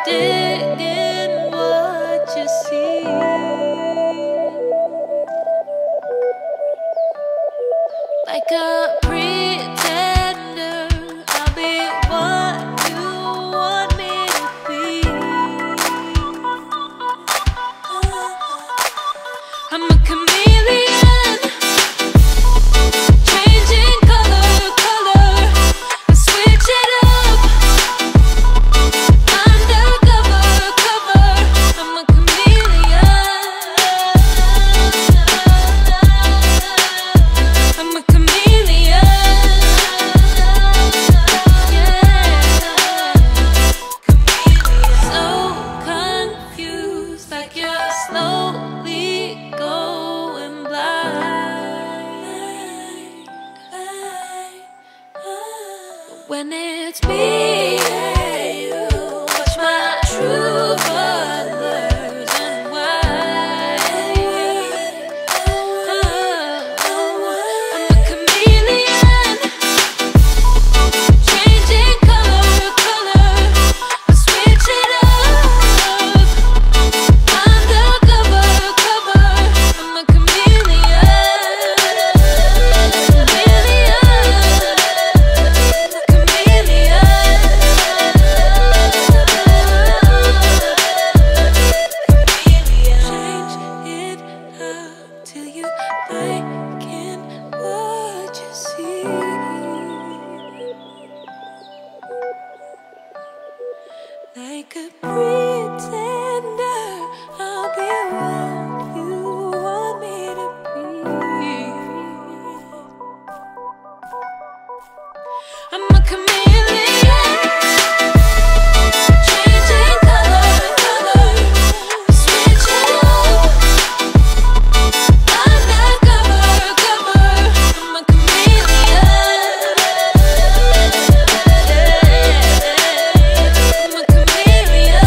digging what you see. Like a pretender, I'll be what you want me to be. I'm a chameleon, changing color, I switch it up, undercover, I'm a chameleon, I'm a chameleon, yeah. So confused, like you're slowly going blind. When it's me and you, watch my true colors and why. I'm a chameleon, changing color, I switch it up, undercover, I'm a chameleon, change it up till you liking what you see. Like a pretender, I'll be what you want me to be. I'm a chameleon, changing color, switch it up, undercover, I'm a chameleon, I'm a chameleon,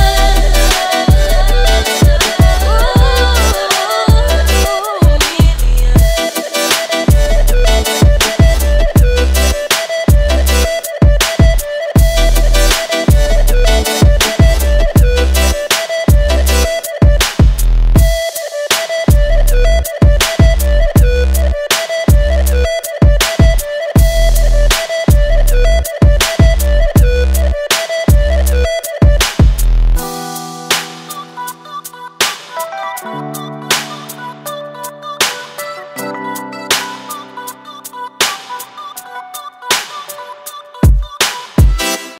oh.